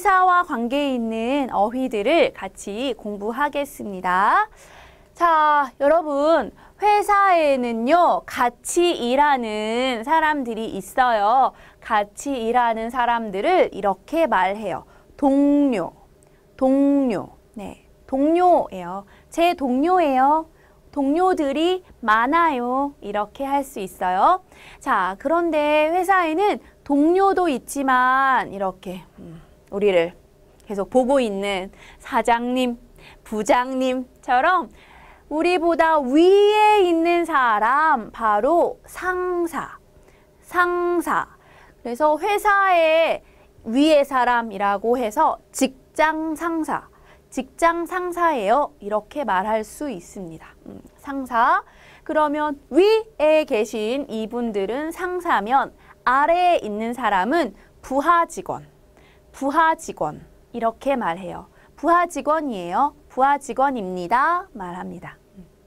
회사와 관계 있는 어휘들을 같이 공부하겠습니다. 자, 여러분, 회사에는요, 같이 일하는 사람들이 있어요. 같이 일하는 사람들을 이렇게 말해요. 동료, 동료. 네, 동료예요. 제 동료예요. 동료들이 많아요. 이렇게 할 수 있어요. 자, 그런데 회사에는 동료도 있지만 이렇게 우리를 계속 보고 있는 사장님, 부장님처럼 우리보다 위에 있는 사람, 바로 상사, 상사. 그래서 회사의 위의 사람이라고 해서 직장 상사, 직장 상사예요. 이렇게 말할 수 있습니다. 상사. 그러면 위에 계신 이분들은 상사면 아래에 있는 사람은 부하 직원, 부하 직원. 이렇게 말해요. 부하 직원이에요. 부하 직원입니다. 말합니다.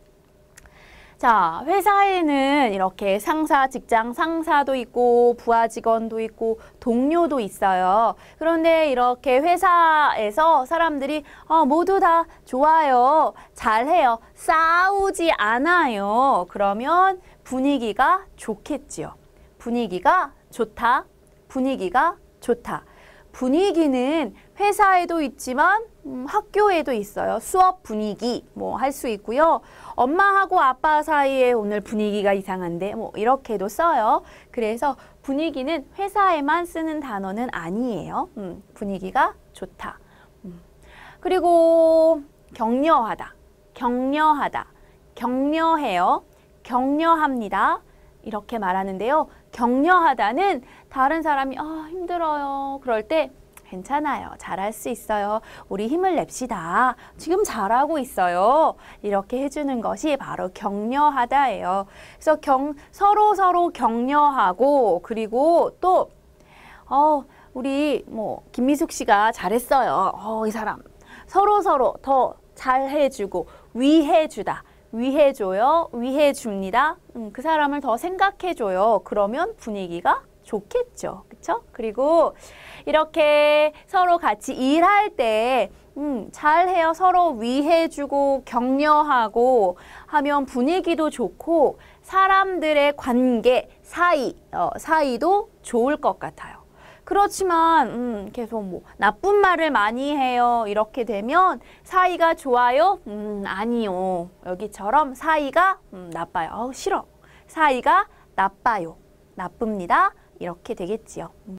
자, 회사에는 이렇게 상사, 직장 상사도 있고 부하 직원도 있고 동료도 있어요. 그런데 이렇게 회사에서 사람들이 모두 다 좋아요. 잘해요. 싸우지 않아요. 그러면 분위기가 좋겠지요. 분위기가 좋다. 분위기가 좋다. 분위기는 회사에도 있지만 학교에도 있어요. 수업 분위기 뭐 할 수 있고요. 엄마하고 아빠 사이에 오늘 분위기가 이상한데 뭐 이렇게도 써요. 그래서 분위기는 회사에만 쓰는 단어는 아니에요. 분위기가 좋다. 그리고 격려하다. 격려하다. 격려해요. 격려합니다. 이렇게 말하는데요. 격려하다는 다른 사람이 힘들어요. 그럴 때 괜찮아요. 잘할 수 있어요. 우리 힘을 냅시다. 지금 잘하고 있어요. 이렇게 해주는 것이 바로 격려하다예요. 그래서 서로 격려하고 그리고 또 우리 김미숙 씨가 잘했어요. 이 사람 서로 더 잘해주고 위해주다. 위해줘요. 위해줍니다. 그 사람을 더 생각해줘요. 그러면 분위기가 좋겠죠. 그쵸? 그리고 이렇게 서로 같이 일할 때 잘해요. 서로 위해주고 격려하고 하면 분위기도 좋고 사람들의 관계, 사이도 좋을 것 같아요. 그렇지만 계속 나쁜 말을 많이 해요. 이렇게 되면 사이가 좋아요? 아니요. 여기처럼 사이가 나빠요. 싫어. 사이가 나빠요. 나쁩니다. 이렇게 되겠지요.